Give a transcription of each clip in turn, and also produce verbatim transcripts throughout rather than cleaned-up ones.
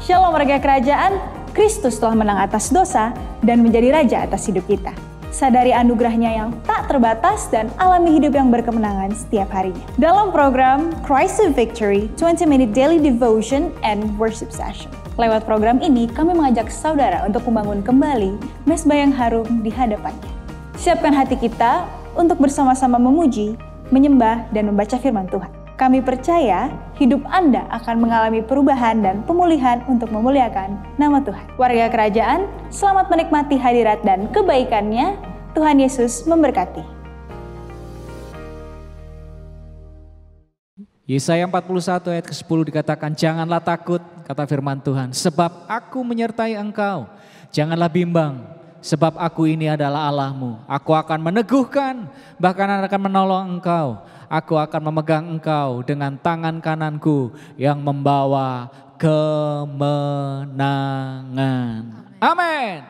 Shalom warga kerajaan, Kristus telah menang atas dosa dan menjadi raja atas hidup kita. Sadari anugerahnya yang tak terbatas dan alami hidup yang berkemenangan setiap harinya. Dalam program Christ the Victory, twenty minute Daily Devotion and Worship Session. Lewat program ini, kami mengajak saudara untuk membangun kembali mezbah yang harum di hadapannya. Siapkan hati kita untuk bersama-sama memuji, menyembah, dan membaca firman Tuhan. Kami percaya hidup Anda akan mengalami perubahan dan pemulihan untuk memuliakan nama Tuhan. Warga kerajaan, selamat menikmati hadirat dan kebaikannya. Tuhan Yesus memberkati. Yesaya empat puluh satu ayat ke sepuluh dikatakan, janganlah takut, kata firman Tuhan, sebab aku menyertai engkau. Janganlah bimbang, sebab aku ini adalah Allahmu. Aku akan meneguhkan, bahkan akan menolong engkau. Aku akan memegang engkau dengan tangan kananku yang membawa kemenangan. Amin.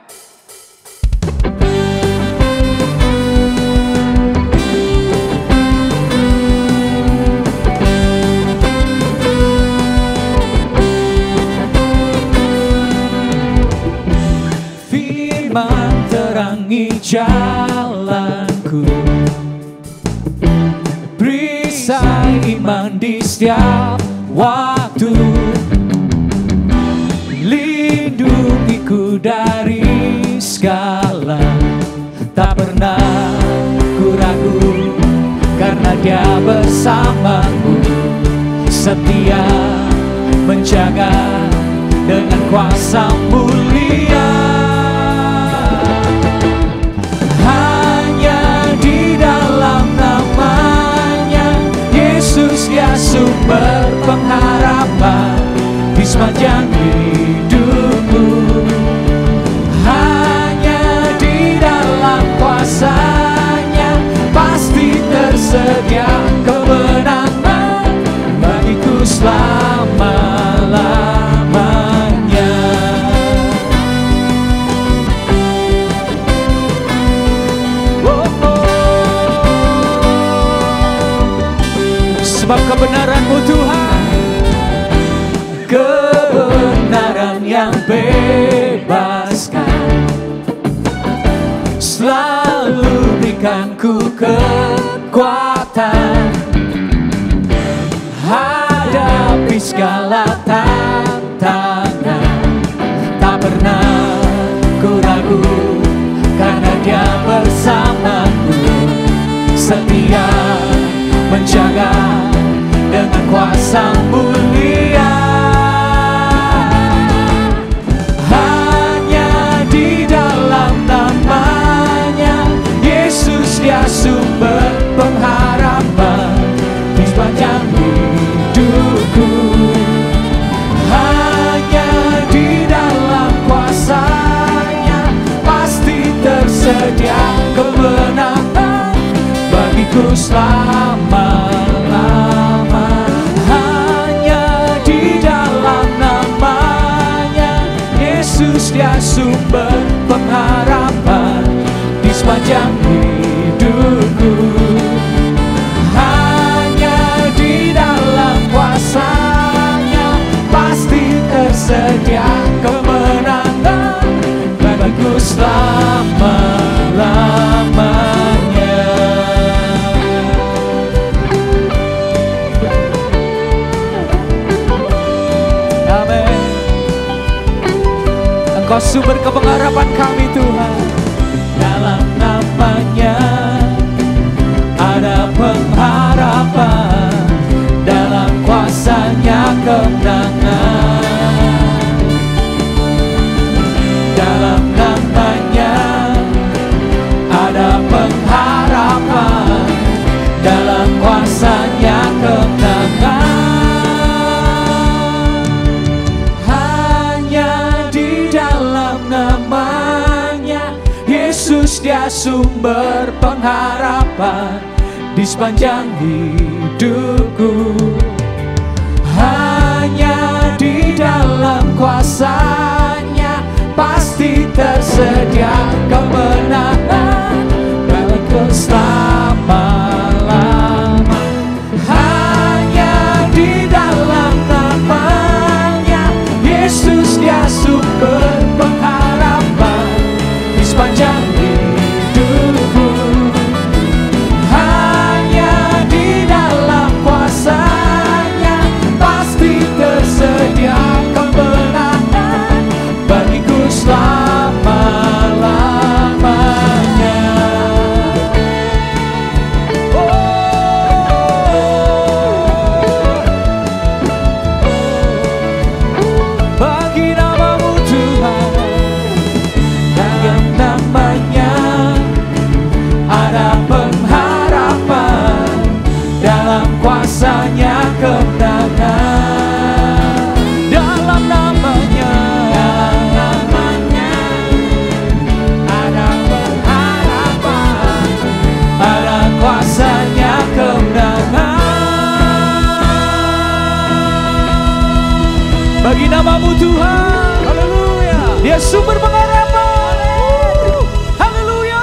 Firman terangi jalanku, perisai iman di setiap waktu, lindungiku dari segala, tak pernah ku ragu, karena Dia bersamaku, setia menjaga dengan kuasa mulia. Hanya di dalam namanya Yesus, Dia sumber pengharapan di sepanjang hidupku. Hanya di dalam kuasa-Nya pasti tersedia kemenangan bagiku selama-lamanya. Oh, oh. Sebab kebenaran-Mu Tuhan, kebenaran yang bebaskan, selalu berikan ku kekuatan, hadapi segala tantangan. Tak pernah ku ragu, karena Dia bersamaku, setia menjaga dengan kuasa mulia. Dia sumber pengharapan di sepanjang hidupku. Hanya di dalam kuasa-Nya pasti tersedia kemenangan bagiku selama-lama. Hanya di dalam namanya Yesus, Dia sumber pengharapan di sepanjang hidupku. Hanya di dalam kuasa-Nya pasti tersedia kemenangan bagiku selama-lamanya. Amin. Engkau sumber kepengharapan kami Tuhan. Dalam namanya ada pengharapan, dalam kuasa-Nya kemenangan. Dalam namanya ada pengharapan, dalam kuasa-Nya kemenangan. Hanya di dalam namanya Yesus, Dia sumber pengharapan di sepanjang hidupku. Hanya di dalam kuasa-Nya pasti tersedia kemenangan bagiku selama-lama. Hanya di dalam namanya Yesus, Bagi namamu Tuhan. Haleluya. Dia sumber pengharapan. Haleluya.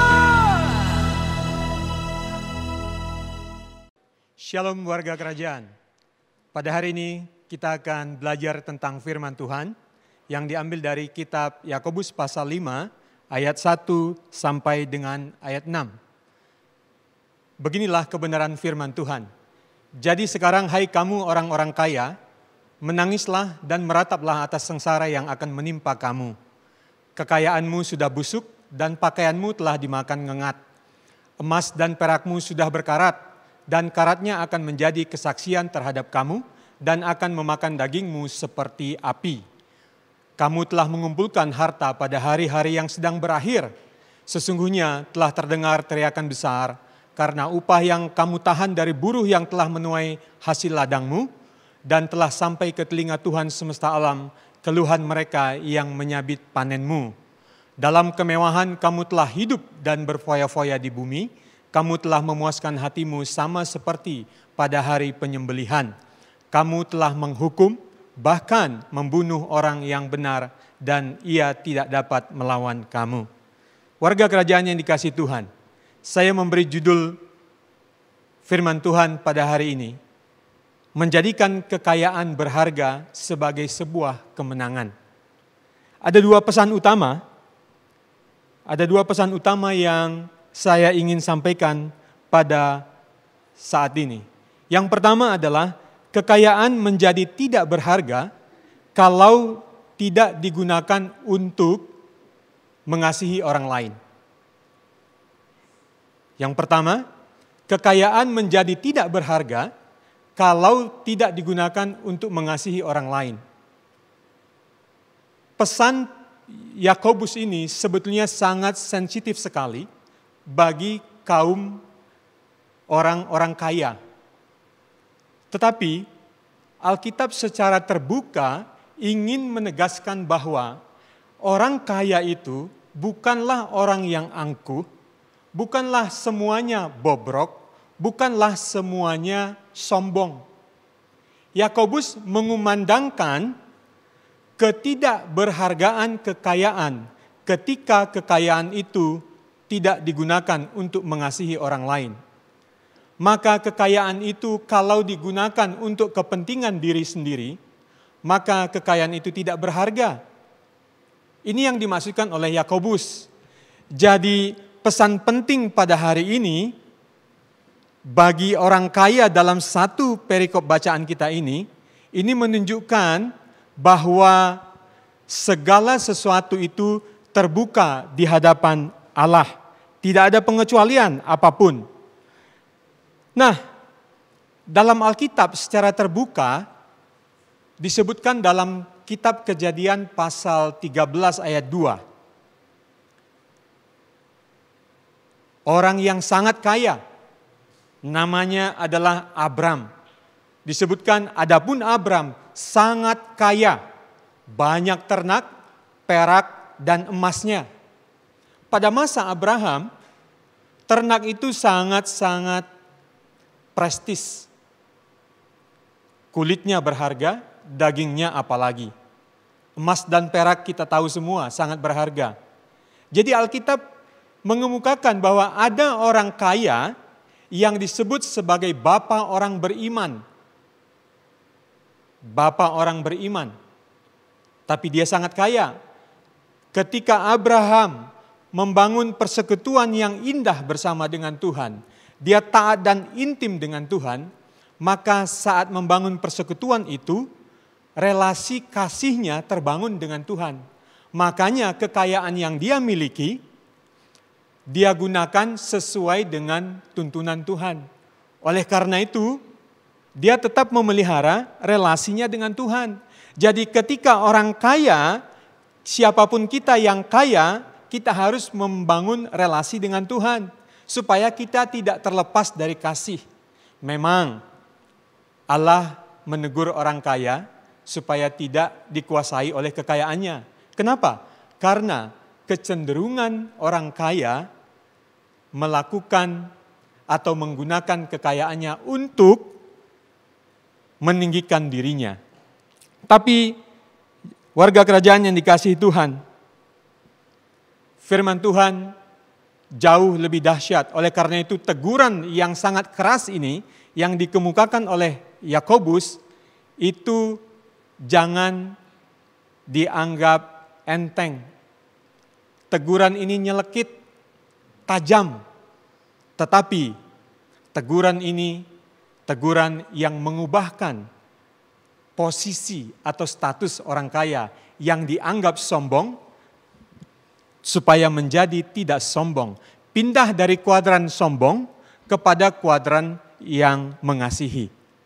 Shalom warga kerajaan. Pada hari ini kita akan belajar tentang firman Tuhan yang diambil dari kitab Yakobus pasal lima ayat satu sampai dengan ayat enam. Beginilah kebenaran firman Tuhan. Jadi sekarang hai kamu orang-orang kaya, menangislah dan merataplah atas sengsara yang akan menimpa kamu. Kekayaanmu sudah busuk dan pakaianmu telah dimakan ngengat. Emas dan perakmu sudah berkarat dan karatnya akan menjadi kesaksian terhadap kamu dan akan memakan dagingmu seperti api. Kamu telah mengumpulkan harta pada hari-hari yang sedang berakhir. Sesungguhnya telah terdengar teriakan besar karena upah yang kamu tahan dari buruh yang telah menuai hasil ladangmu dan telah sampai ke telinga Tuhan semesta alam keluhan mereka yang menyabit panenmu. Dalam kemewahan kamu telah hidup dan berfoya-foya di bumi. Kamu telah memuaskan hatimu sama seperti pada hari penyembelihan. Kamu telah menghukum, bahkan membunuh orang yang benar dan ia tidak dapat melawan kamu. Warga kerajaan yang dikasihi Tuhan, saya memberi judul firman Tuhan pada hari ini, menjadikan kekayaan berharga sebagai sebuah kemenangan. Ada dua pesan utama, ada dua pesan utama yang saya ingin sampaikan pada saat ini. Yang pertama adalah kekayaan menjadi tidak berharga kalau tidak digunakan untuk mengasihi orang lain. Yang pertama, kekayaan menjadi tidak berharga kalau tidak digunakan untuk mengasihi orang lain. Pesan Yakobus ini sebetulnya sangat sensitif sekali bagi kaum orang-orang kaya. Tetapi Alkitab secara terbuka ingin menegaskan bahwa orang kaya itu bukanlah orang yang angkuh, bukanlah semuanya bobrok, bukanlah semuanya sombong. Yakobus mengumandangkan ketidakberhargaan kekayaan ketika kekayaan itu tidak digunakan untuk mengasihi orang lain. Maka kekayaan itu kalau digunakan untuk kepentingan diri sendiri, maka kekayaan itu tidak berharga. Ini yang dimaksudkan oleh Yakobus. Jadi pesan penting pada hari ini bagi orang kaya dalam satu perikop bacaan kita ini, ini menunjukkan bahwa segala sesuatu itu terbuka di hadapan Allah. Tidak ada pengecualian apapun. Nah, dalam Alkitab secara terbuka disebutkan dalam kitab Kejadian pasal tiga belas ayat dua. Orang yang sangat kaya, namanya adalah Abram. Disebutkan adapun Abram sangat kaya, banyak ternak, perak dan emasnya. Pada masa Abraham, ternak itu sangat-sangat prestis. Kulitnya berharga, dagingnya apalagi. Emas dan perak kita tahu semua sangat berharga. Jadi Alkitab mengemukakan bahwa ada orang kaya yang disebut sebagai bapa orang beriman. Bapa orang beriman. Tapi dia sangat kaya. Ketika Abraham membangun persekutuan yang indah bersama dengan Tuhan, dia taat dan intim dengan Tuhan, maka saat membangun persekutuan itu, relasi kasihnya terbangun dengan Tuhan. Makanya kekayaan yang dia miliki, dia gunakan sesuai dengan tuntunan Tuhan. Oleh karena itu, dia tetap memelihara relasinya dengan Tuhan. Jadi ketika orang kaya, siapapun kita yang kaya, kita harus membangun relasi dengan Tuhan. Supaya kita tidak terlepas dari kasih. Memang Allah menegur orang kaya supaya tidak dikuasai oleh kekayaannya. Kenapa? Karena kecenderungan orang kaya melakukan atau menggunakan kekayaannya untuk meninggikan dirinya. Tapi Warga kerajaan yang dikasihi Tuhan, firman Tuhan jauh lebih dahsyat. Oleh karena itu teguran yang sangat keras ini yang dikemukakan oleh Yakobus itu jangan dianggap enteng. Teguran ini nyelekit, tajam. Tetapi teguran ini teguran yang mengubahkan posisi atau status orang kaya yang dianggap sombong supaya menjadi tidak sombong. Pindah dari kuadran sombong kepada kuadran yang mengasihi.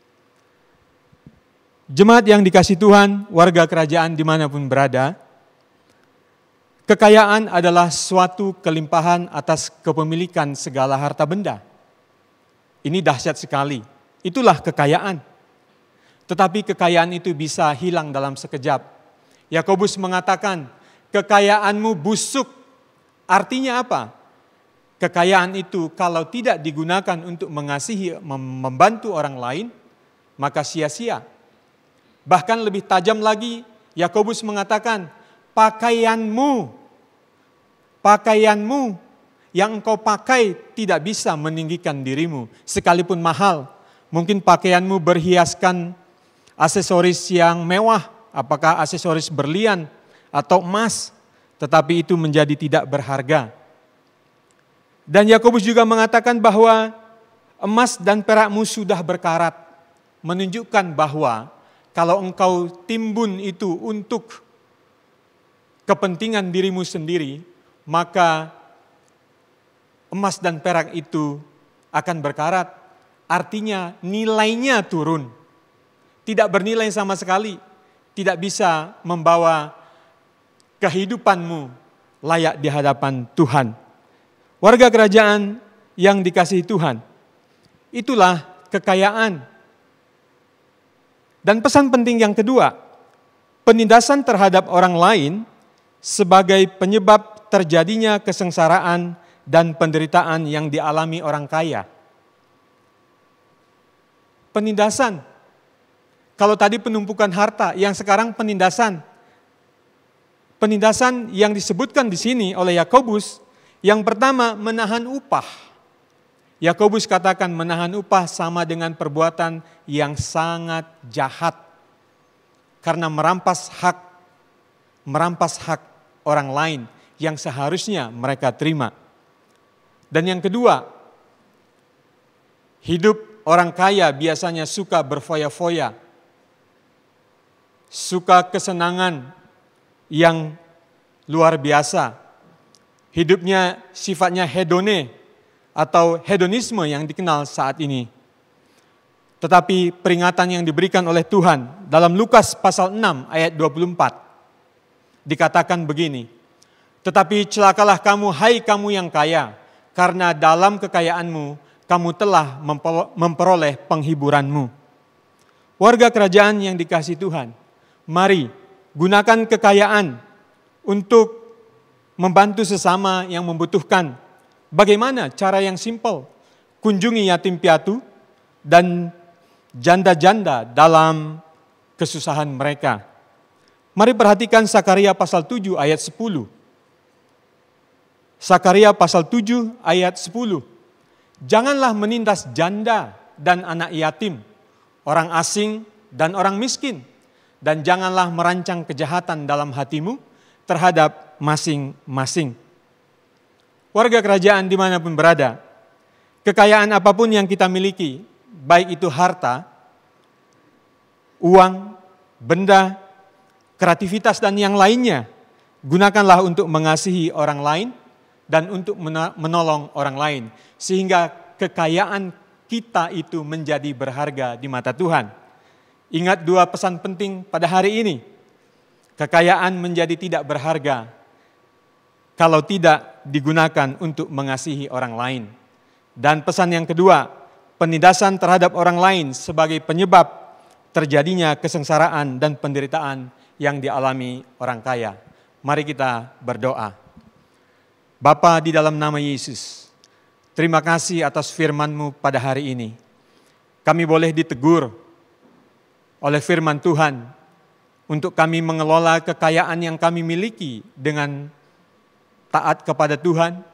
Jemaat yang dikasihi Tuhan, warga kerajaan dimanapun berada, kekayaan adalah suatu kelimpahan atas kepemilikan segala harta benda. Ini dahsyat sekali. Itulah kekayaan. Tetapi kekayaan itu bisa hilang dalam sekejap. Yakobus mengatakan, kekayaanmu busuk. Artinya apa? Kekayaan itu kalau tidak digunakan untuk mengasihi, membantu orang lain, maka sia-sia. Bahkan lebih tajam lagi, Yakobus mengatakan, pakaianmu, pakaianmu yang engkau pakai tidak bisa meninggikan dirimu, sekalipun mahal. Mungkin pakaianmu berhiaskan aksesoris yang mewah, apakah aksesoris berlian atau emas, tetapi itu menjadi tidak berharga. Dan Yakobus juga mengatakan bahwa emas dan perakmu sudah berkarat, menunjukkan bahwa kalau engkau timbun itu untuk kepentingan dirimu sendiri, maka emas dan perak itu akan berkarat. Artinya nilainya turun. Tidak bernilai sama sekali. Tidak bisa membawa kehidupanmu layak di hadapan Tuhan. Warga kerajaan yang dikasihi Tuhan, itulah kekayaan. Dan pesan penting yang kedua, penindasan terhadap orang lain sebagai penyebab terjadinya kesengsaraan dan penderitaan yang dialami orang kaya. Penindasan. Kalau tadi penumpukan harta, yang sekarang penindasan. Penindasan yang disebutkan di sini oleh Yakobus, yang pertama menahan upah. Yakobus katakan menahan upah sama dengan perbuatan yang sangat jahat. Karena merampas hak, merampas hak orang lain yang seharusnya mereka terima. Dan yang kedua, hidup orang kaya biasanya suka berfoya-foya. Suka kesenangan yang luar biasa. Hidupnya sifatnya hedone atau hedonisme yang dikenal saat ini. Tetapi peringatan yang diberikan oleh Tuhan dalam Lukas pasal enam ayat dua puluh empat dikatakan begini, tetapi celakalah kamu, hai kamu yang kaya, karena dalam kekayaanmu kamu telah memperoleh penghiburanmu. Warga kerajaan yang dikasihi Tuhan, mari gunakan kekayaan untuk membantu sesama yang membutuhkan. Bagaimana cara yang simpel? Kunjungi yatim piatu dan janda-janda dalam kesusahan mereka. Mari perhatikan Sakaria pasal tujuh ayat sepuluh. Sakaria pasal tujuh ayat sepuluh. Janganlah menindas janda dan anak yatim, orang asing dan orang miskin. Dan janganlah merancang kejahatan dalam hatimu terhadap masing-masing. Warga kerajaan dimanapun berada, kekayaan apapun yang kita miliki, baik itu harta, uang, benda, kreativitas dan yang lainnya, gunakanlah untuk mengasihi orang lain dan untuk menolong orang lain. Sehingga kekayaan kita itu menjadi berharga di mata Tuhan. Ingat dua pesan penting pada hari ini. Kekayaan menjadi tidak berharga kalau tidak digunakan untuk mengasihi orang lain. Dan pesan yang kedua, penindasan terhadap orang lain sebagai penyebab terjadinya kesengsaraan dan penderitaan yang dialami orang kaya. Mari kita berdoa. Bapa, di dalam nama Yesus, terima kasih atas firman-Mu pada hari ini. Kami boleh ditegur oleh firman Tuhan untuk kami mengelola kekayaan yang kami miliki dengan taat kepada Tuhan,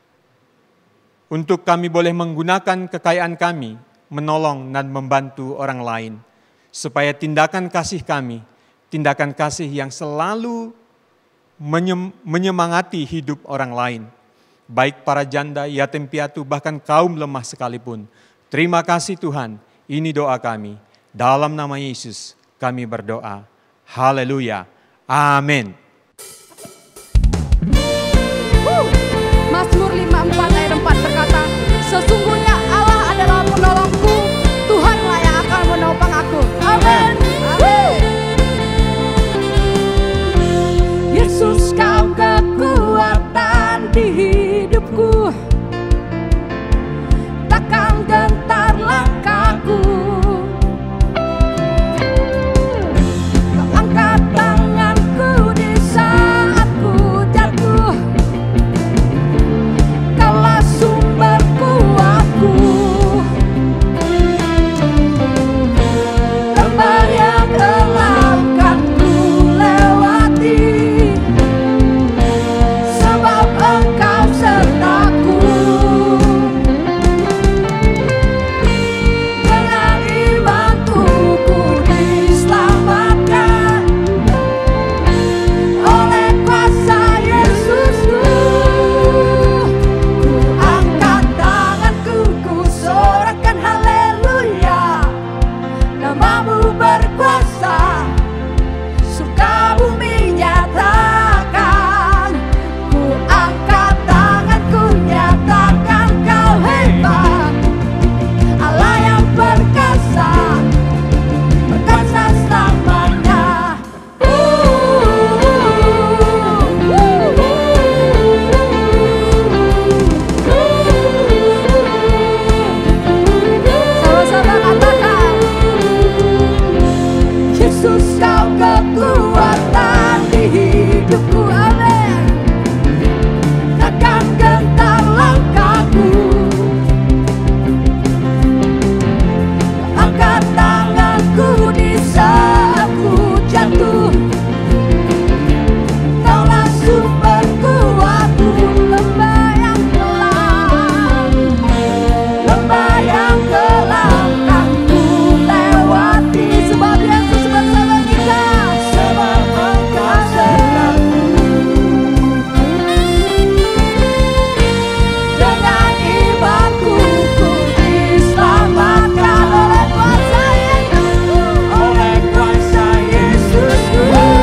untuk kami boleh menggunakan kekayaan kami menolong dan membantu orang lain, supaya tindakan kasih kami, tindakan kasih yang selalu menyemangati hidup orang lain, baik para janda, yatim piatu, bahkan kaum lemah sekalipun. Terima kasih Tuhan, ini doa kami. Dalam nama Yesus kami berdoa. Haleluya. Amin. Mazmur lima puluh empat ayat empat berkata, sesungguhnya Allah adalah penolongku, Tuhanlah yang akan menopang aku. Amin. Yesus, kau kekuatan di hidupku, takkan gentar langkahku. Kau angkat tanganku di saat ku jatuh, kaulah sumber kuatku. Lembah yang gelap kan ku lewati, sebab Engkau sertaku. Dengan imanku ku diselamatkan oleh kuasa Yesusku. Ku angkat tanganku, ku sorakan haleluya. Namamu berkuasa, surga bumi nyatakan. Ku angkat tanganku, nyatakan kau hebat, Allah yang perkasa, perkasa selamanya. Sama-sama katakan, Yesus, kau kekuatan di hidupku. Amin. Takkan gentar langkahku. Angkat tanganku di saat ku jatuh, kaulah sumber kuatku. Lembah yang gelap, lembah yang gelap kan ku lewati, sebab Yesus bersama kita, sebab Engkau sertaku. Dengan imanku ku diselamatkan oleh kuasa Yesus, oleh kuasa Yesusku.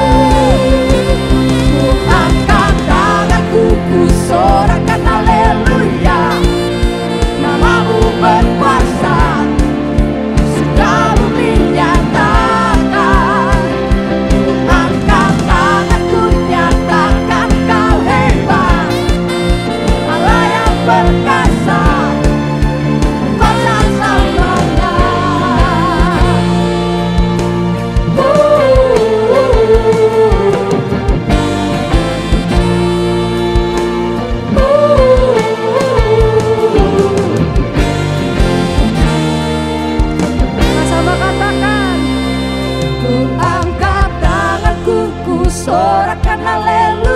Ku angkat tanganku, ku sorakan haleluya. Namamu berkuasa, surga bumi nyatakan. Ku angkat tanganku, nyatakan kau hebat, Allah yang perkasa, kuasa selamanya. Sama katakan, ku angkat tanganku, ku sorakan haleluya.